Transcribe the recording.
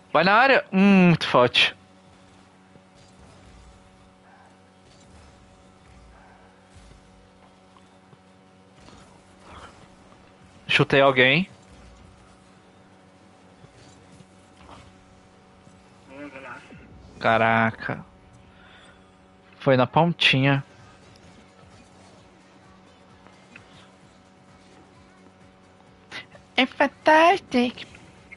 Vai na área. Muito forte. Chutei alguém. Caraca. Foi na pontinha. É fantástico.